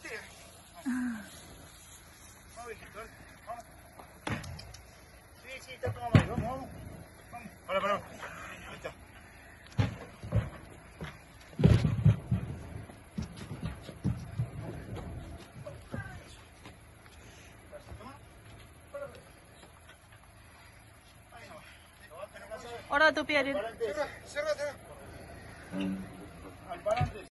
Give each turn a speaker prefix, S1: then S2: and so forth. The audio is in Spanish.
S1: adelante. Vamos, viejito, dale. Vamos. Sí, está todo mal. Vamos. Para. Ahí está.
S2: Ahora tu pie.
S1: Cerra. Al parante.